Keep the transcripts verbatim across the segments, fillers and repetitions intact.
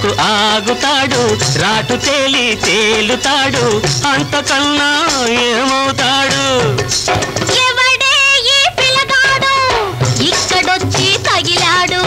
ఎందుకు ఆగుతాడు రాటు తేలి తేలుతాడు అంతకన్నా ఏమవుతాడు ఎవడే ఈ పిల్లగాడు ఇక్కడొచ్చి తగిలాడు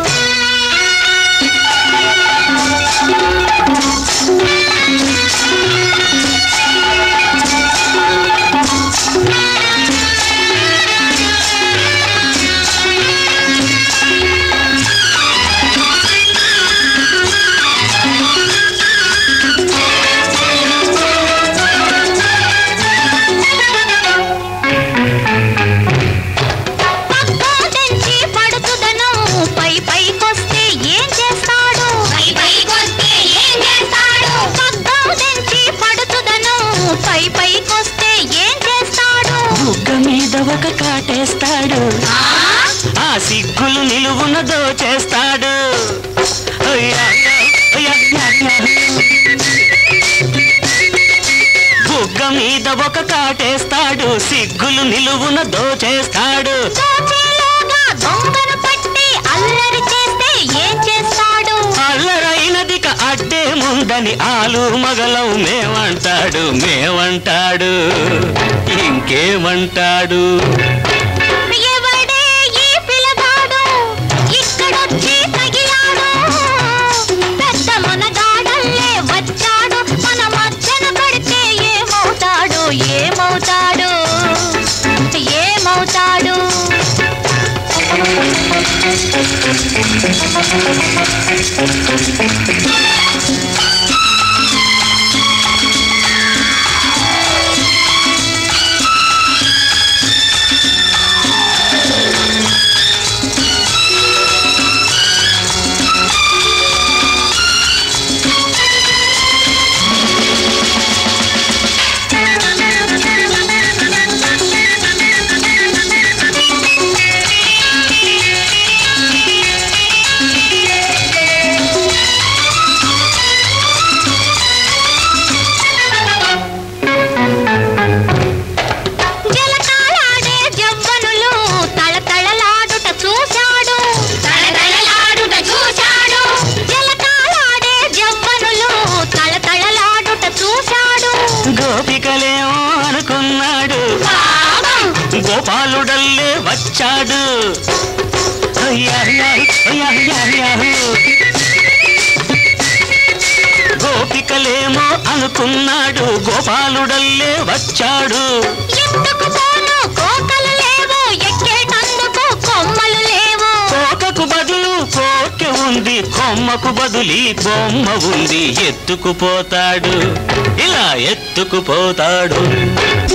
ఒక కాటేస్తాడు ఆ సిగ్గులు నిలువున దోచేస్తాడు బుగ్గ మీద ఒక కాటేస్తాడు సిగ్గులు నిలువున దోచేస్తాడు అల్లరైనదిక అడ్డే ముందని ఆలు మగలం మేమంటాడు మేమంటాడు ఇంకేమంటాడు ఎవడే ఈ పిల్లగాడు ఇక్కడొచ్చి తగిలాడు పెద్ద మనగాడల్లే వచ్చాడు మన మధ్యన పడితే ఏమవుతాడు ఏమవుతాడు ఏమవుతాడు గోపికలేమో అనుకున్నాడు గోపాలుడల్లే వచ్చాడు గోపికలేమో అనుకున్నాడు గోపాలుడల్లే వచ్చాడు కోకకు బదులు కోకె ఉంది కొమ్మకు బదులి బొమ్మ ఉంది ఎత్తుకుపోతాడు ఇలా ఎత్తుకుపోతాడు